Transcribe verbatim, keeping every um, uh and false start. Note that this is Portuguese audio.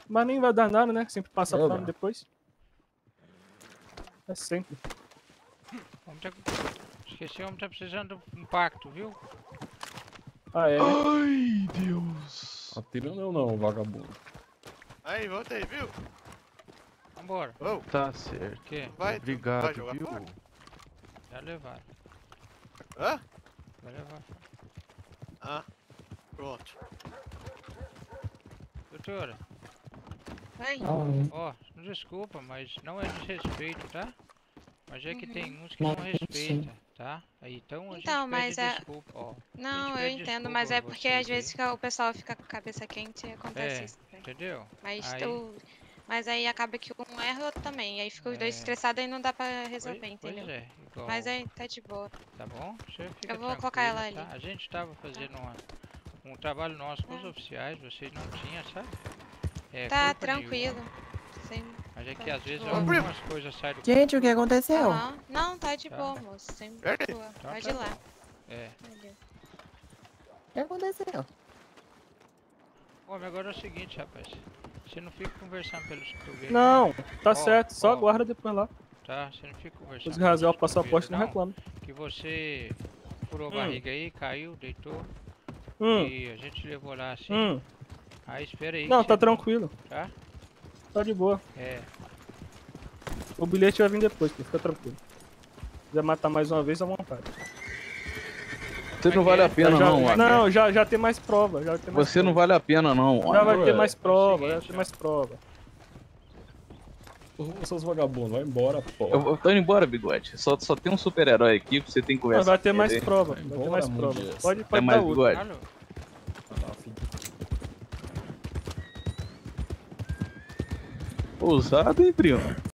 Mas nem vai dar nada, né? Sempre passa É, pano né? depois. É sempre. Vamos ter... Esqueci, vamos estar precisando de um pacto, viu? Ah, é, né? Ai, Deus. Atira não, não, vagabundo. Aí, voltei, viu? Vambora. Oh, Tá certo. O quê? vai, Obrigado, vai jogar viu? fora? Já levaram. Hã? Vai levar. Ah, pronto. Doutora, Oi? ó, desculpa, mas não é desrespeito, tá? Mas é que Uhum. tem uns que não respeitam, tá? Aí, então a Então, gente mas pede é- desculpa, ó. Não, eu pede entendo, desculpa mas a é porque vocês às vezes aí. fica- o pessoal fica com a cabeça quente e acontece É. isso. né? Entendeu? Mas, Aí- tu- mas aí acaba que um erra e o outro também. Aí fica os dois É. estressados e não dá pra resolver, Pois, entendeu? pois é, igual, Mas aí tá de boa. tá bom? Você fica Eu vou colocar ela tranquila, ali. tá? A gente tava fazendo uma- um trabalho nosso com os Tá. oficiais, vocês não tinham, sabe? É, Tá culpa nenhuma. tranquilo. Sem... Mas é que tá às vezes de boa. algumas coisas saem do Gente, o que aconteceu? Aham. Não, tá de Tá. boa, moço. Sem Ei. boa. Então Pode tá ir lá. bom. É. Valeu. O que aconteceu? Ô, mas agora é o seguinte, rapaz. Você não fica conversando pelos cotoveiros. Não, tá Ó, certo. Só ó. aguarda depois lá. Tá? Você não fica conversando. Depois que rasgar o pelos passaporte, não cotoveiros, reclama. Que você furou a Hum. barriga aí, caiu, deitou. Hum, E a gente levou lá assim. hum. Aí espera aí. Não, que tá você- tranquilo. Tá? Tá de boa. É. O bilhete vai vir depois, pô, fica tranquilo. Se quiser matar mais uma vez, à vontade. Você não vale a pena já, não, já, Abel. não, já, já tem mais prova. Já tem mais Você não prova. vale a pena não. Já vai Abel. ter mais prova, É o já seguinte, tem mais prova. Ô, seus vagabundos, vai embora, pô. Eu, eu tô indo embora, bigode. Só, só tem um super-herói aqui que você tem que Mas conversar. vai ter com mais ele. prova, Vai vai ter embora, mais prova. Mundias. Pode, Tem pode mais dar outro. bigode? Alô? Ah, filho. Ousado, hein, primo?